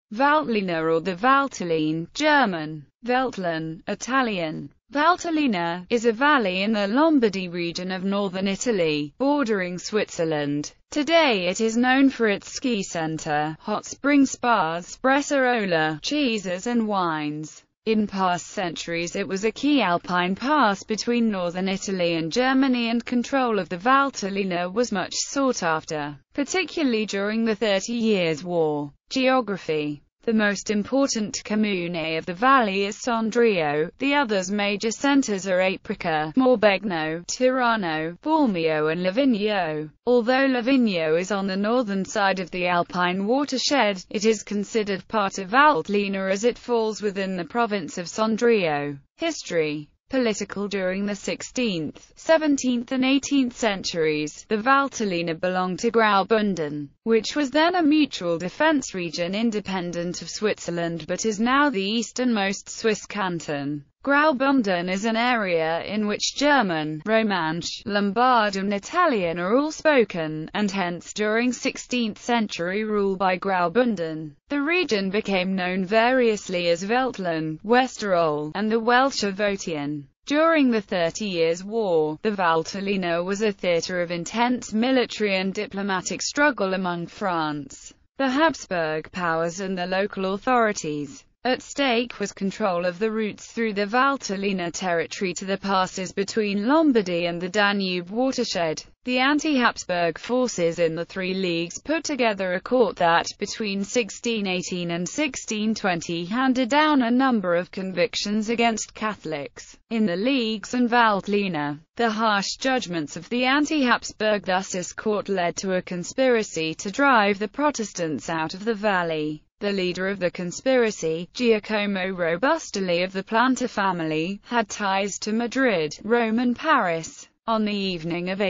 Valtellina or the Valtelline, German, Veltlin, Italian, Valtellina, is a valley in the Lombardy region of northern Italy, bordering Switzerland. Today it is known for its ski center, hot spring spas, Bressola, cheeses and wines. In past centuries it was a key alpine pass between northern Italy and Germany, and control of the Valtellina was much sought after, particularly during the 30 Years' War. Geography. The most important comune of the valley is Sondrio. The others major centers are Aprica, Morbegno, Tirano, Bormio and Livigno. Although Livigno is on the northern side of the Alpine watershed, it is considered part of Valtellina as it falls within the province of Sondrio. History. Political. During the 16th, 17th and 18th centuries, the Valtellina belonged to Graubünden, which was then a mutual defense region independent of Switzerland but is now the easternmost Swiss canton. Graubünden is an area in which German, Romansh, Lombard and Italian are all spoken, and hence during 16th century rule by Graubünden, the region became known variously as Veltlin, Westerol, and the Welsh Votian. During the 30 Years' War, the Valtellina was a theatre of intense military and diplomatic struggle among France, the Habsburg powers and the local authorities. At stake was control of the routes through the Valtellina territory to the passes between Lombardy and the Danube watershed. The anti-Habsburg forces in the three leagues put together a court that, between 1618 and 1620, handed down a number of convictions against Catholics in the leagues and Valtellina. The harsh judgments of the anti-Habsburg thus court led to a conspiracy to drive the Protestants out of the valley. The leader of the conspiracy, Giacomo Robustelli of the Planta family, had ties to Madrid, Rome and Paris. On the evening of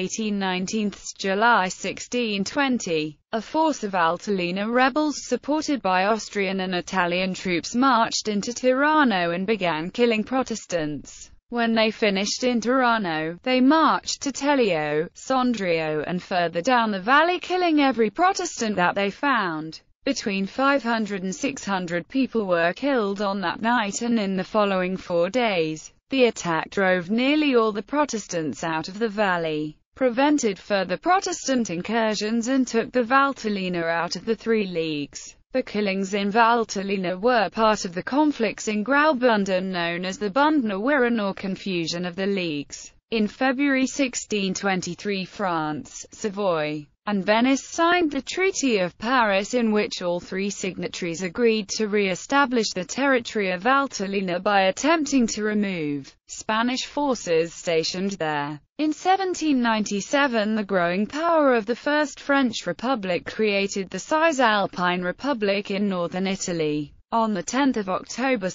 July 1620, a force of Valtellina rebels supported by Austrian and Italian troops marched into Tirano and began killing Protestants. When they finished in Tirano, they marched to Telio, Sondrio and further down the valley, killing every Protestant that they found. Between 500 and 600 people were killed on that night, and in the following 4 days, the attack drove nearly all the Protestants out of the valley, prevented further Protestant incursions and took the Valtellina out of the three leagues. The killings in Valtellina were part of the conflicts in Graubünden known as the Bündner Wirren or confusion of the leagues. In February 1623 France, Savoy, and Venice signed the Treaty of Paris, in which all three signatories agreed to re-establish the territory of Valtellina by attempting to remove Spanish forces stationed there. In 1797 the growing power of the First French Republic created the Cisalpine Republic in northern Italy. On 10 October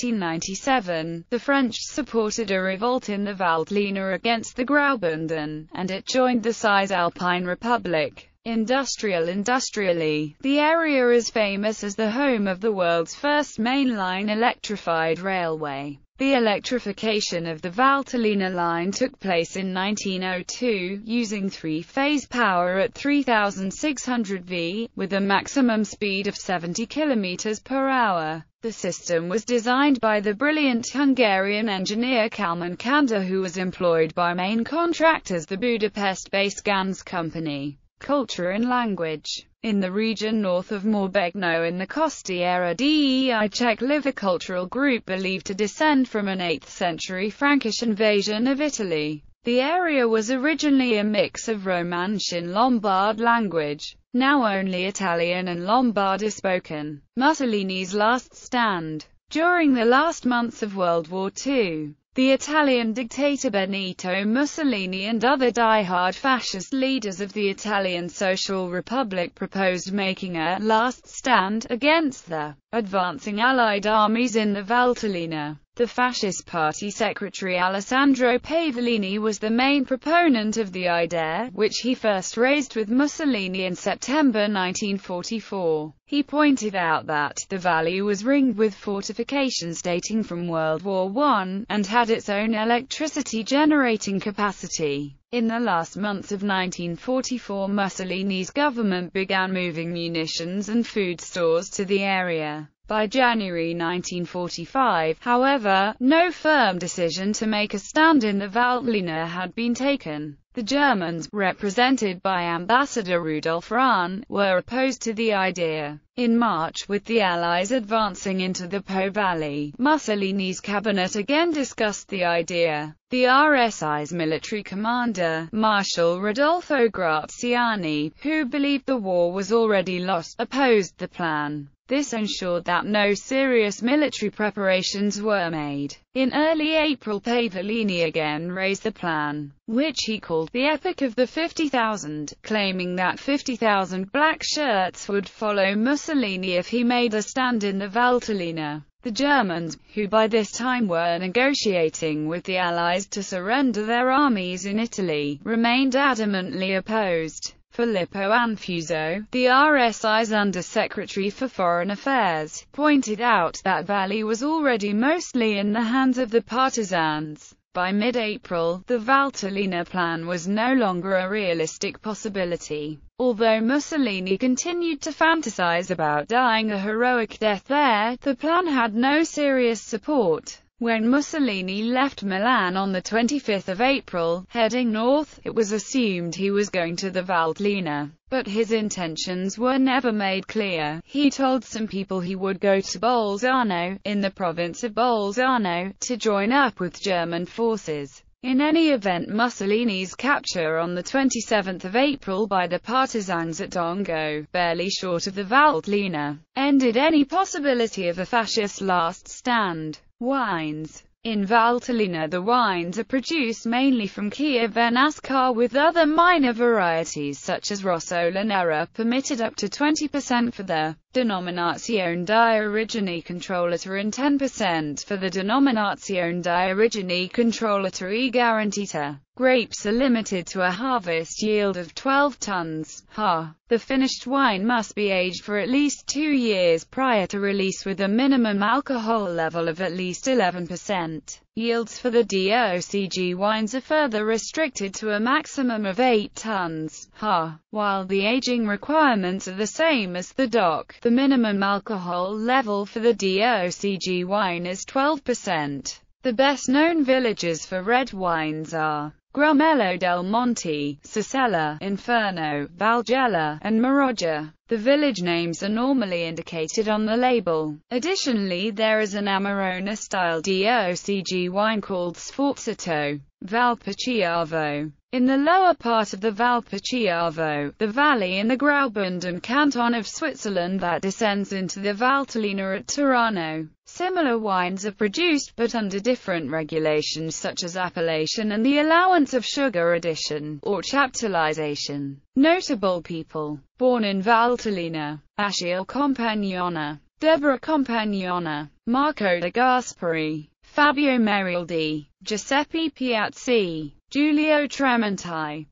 1797, the French supported a revolt in the Valtellina against the Graubünden, and it joined the Cisalpine Republic. Industrially, the area is famous as the home of the world's first mainline electrified railway. The electrification of the Valtellina line took place in 1902, using three-phase power at 3,600 V, with a maximum speed of 70 km per hour. The system was designed by the brilliant Hungarian engineer Kalman Kanda, who was employed by main contractors the Budapest-based Ganz company. Culture and language. In the region north of Morbegno in the Costiera dei Czech live a cultural group believed to descend from an 8th century Frankish invasion of Italy. The area was originally a mix of Romansh and Lombard language. Now only Italian and Lombard are spoken. Mussolini's last stand. During the last months of World War II, the Italian dictator Benito Mussolini and other die-hard fascist leaders of the Italian Social Republic proposed making a last stand against the advancing Allied armies in the Valtellina. The Fascist Party secretary Alessandro Pavellini was the main proponent of the idea, which he first raised with Mussolini in September 1944. He pointed out that the valley was ringed with fortifications dating from World War I, and had its own electricity generating capacity. In the last months of 1944, Mussolini's government began moving munitions and food stores to the area. By January 1945, however, no firm decision to make a stand in the Valtellina had been taken. The Germans, represented by Ambassador Rudolf Rahn, were opposed to the idea. In March, with the Allies advancing into the Po Valley, Mussolini's cabinet again discussed the idea. The RSI's military commander, Marshal Rodolfo Graziani, who believed the war was already lost, opposed the plan. This ensured that no serious military preparations were made. In early April, Pavolini again raised the plan, which he called the Epic of the 50,000, claiming that 50,000 black shirts would follow Mussolini if he made a stand in the Valtellina. The Germans, who by this time were negotiating with the Allies to surrender their armies in Italy, remained adamantly opposed. Filippo Anfuso, the RSI's Undersecretary for Foreign Affairs, pointed out that Valley was already mostly in the hands of the partisans. By mid-April, the Valtellina plan was no longer a realistic possibility. Although Mussolini continued to fantasize about dying a heroic death there, the plan had no serious support. When Mussolini left Milan on the 25th of April, heading north, it was assumed he was going to the Valtellina. But his intentions were never made clear. He told some people he would go to Bolzano, in the province of Bolzano, to join up with German forces. In any event, Mussolini's capture on the 27th of April by the partisans at Dongo, barely short of the Valtellina, ended any possibility of a fascist last stand. Wines. In Valtellina, the wines are produced mainly from Chiavenascar, with other minor varieties such as Rosso Nero permitted up to 20% for the Denominazione di Origine Controllata and 10% for the Denominazione di Origine Controllata e Garantita. Grapes are limited to a harvest yield of 12 tons. The finished wine must be aged for at least 2 years prior to release with a minimum alcohol level of at least 11%. Yields for the DOCG wines are further restricted to a maximum of 8 tons. While the aging requirements are the same as the DOC, the minimum alcohol level for the DOCG wine is 12%. The best-known villages for red wines are Grumello del Monte, Sicella, Inferno, Valgella, and Maroggia. The village names are normally indicated on the label. Additionally, there is an Amarone-style DOCG wine called Sforzato, Valpochiavo. In the lower part of the Valpochiavo, the valley in the Graubünden canton of Switzerland that descends into the Valtellina at Turano, similar wines are produced but under different regulations such as appellation and the allowance of sugar addition, or chaptalization. Notable people born in Valtellina: Achille Compagnona, Deborah Compagnona, Marco de Gasperi, Fabio Merildi, Giuseppe Piazzi, Giulio Tremonti.